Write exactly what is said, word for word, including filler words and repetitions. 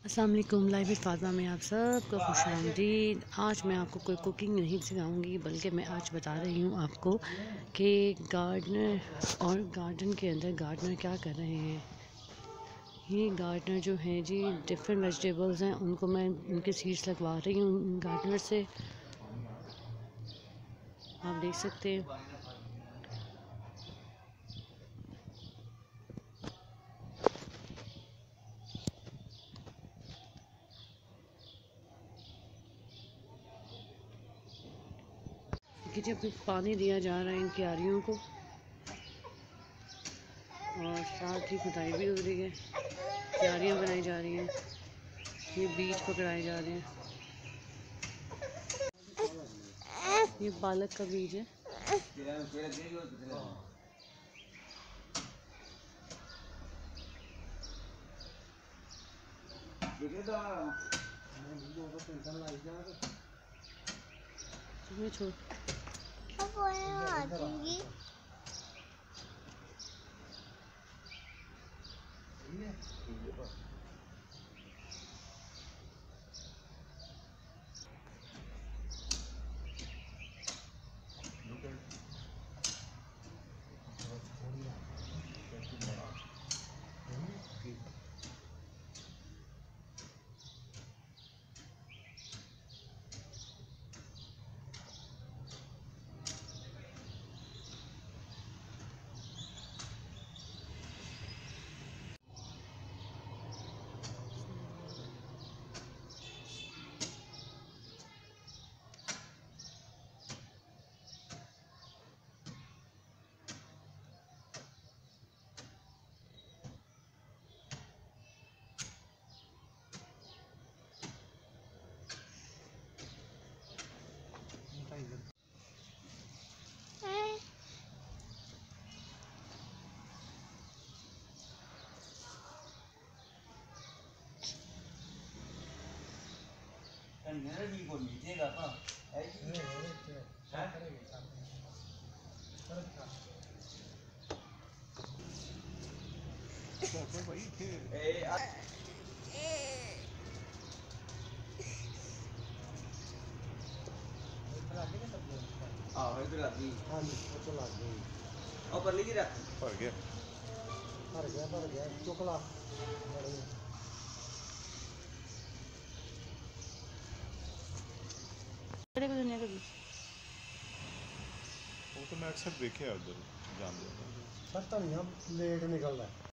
अस्सलाम वालेकुम। Live with Fatima में आप सबको खुशामदीद। आज मैं आपको कोई कुकिंग नहीं सिखाऊंगी, बल्कि मैं आज बता रही हूँ आपको कि गार्डनर और गार्डन के अंदर गार्डनर क्या कर रहे हैं। ये गार्डनर जो हैं जी, डिफरेंट वेजिटेबल्स हैं, उनको मैं उनके सीड्स लगवा रही हूँ गार्डनर से। आप देख सकते हैं कि जब पानी दिया जा रहा है इन क्यारियों को, और साथ ही खुदाई भी हो रही है, क्यारियाँ बनाई जा रही हैं, ये बीज पकड़ाए जा रहे हैं। ये पालक का बीज है। छोड़ ਆਹੋ ਇਧਰ ਲੱਗੀ ਹਾਂਜੀ ਉੱਥੇ ਲੱਗ ਗਈ ਉਹ ਪਰਲੀ ਜੀ ਰੱਖ ਭਰ ਗਿਆ ਭਰ ਗਿਆ ਭਰ ਗਿਆ ਚੁੱਕ ਲਾ ਉਹ ਤਾਂ ਮੈਂ ਅਕਸਰ ਦੇਖਿਆ ਉਧਰ ਜਾਂਦੇ ਸਰ ਧਨੀਆ ਲੇਟ ਨਿਕਲਦਾ।